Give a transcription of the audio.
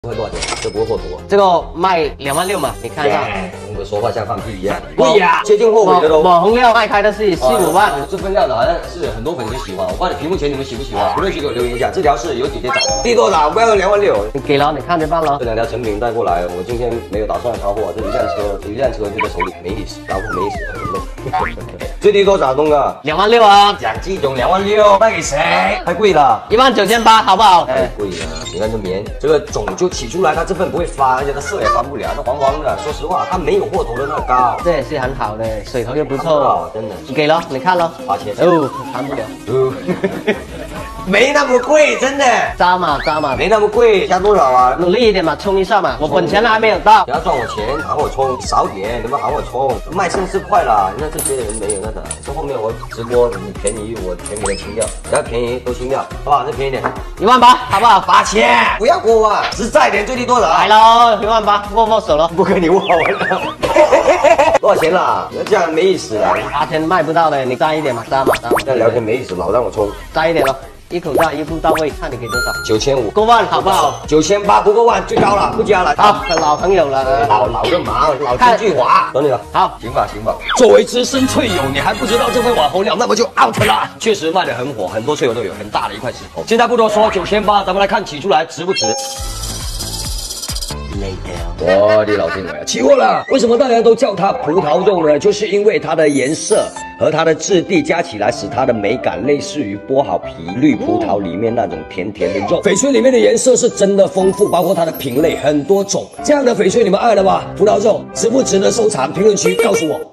会多少钱？这不会货多。 这个卖26000嘛，你看一下。 我们说话像放屁一样，贵呀，接近货尾的都。 网红料卖开的是4、5万， 这份量的好像是很多粉丝喜欢。我不知道你屏幕前你们喜不喜欢？评论区给我留言一下。这条是有姐姐找的，地多少？不要26000。 你给了，你看着办了。 这2条成品带过来，我今天没有打算掏货，这一辆车就在手里，没意思，然后没意思，很累。最低多少，东哥 ？26000啊！ 讲这种26000卖给谁？太贵了 ，19800好不好？ 太贵了，你看这棉，这个种就起出来，它这份不会发，而且它色也发不了，它黄黄的。说实话，它没有货头的那么高。 这也是很好的，水头又不错， 真的。 你给了，你看了 8000 哦，谈不了。 没那么贵，真的。 渣嘛， 没那么贵，加多少啊？ 努力一点嘛，冲一下嘛。我本钱还没有到， 你要赚我钱，喊我冲，少点，你们喊我冲，卖剩4块了。那这些人没有那个，这后面我直播你便宜，我全给它清掉，只要便宜都清掉，好不好？再便宜点 ，18000好不好 ？8000，不要过万，实在点，最低多少？ 来喽，18000，握手了。 不跟你握完了。多少钱啦？那这样没意思了。 8000卖不到的，你渣一点嘛，渣嘛。 这样聊天没意思，老让我冲， 渣一点了。一口价一步到位，看你给多少 ？9500， 够万好不好 ？9800不够万，最高了，不加了。 好，老朋友了， 老个毛，老金句华，等你了。 好， 行吧。作为资深脆友，你还不知道这份网红料，那么就 out 了。确实卖得很火，很多脆友都有很大的一块石头。现在不多说，9800，咱们来看起出来值不值。我的老天爷，起货了！为什么大家都叫它葡萄肉呢？就是因为它的颜色和它的质地加起来，使它的美感类似于剥好皮绿葡萄里面那种甜甜的肉。翡翠里面的颜色是真的丰富，包括它的品类很多种。这样的翡翠你们爱了吧？葡萄肉值不值得收藏？评论区告诉我。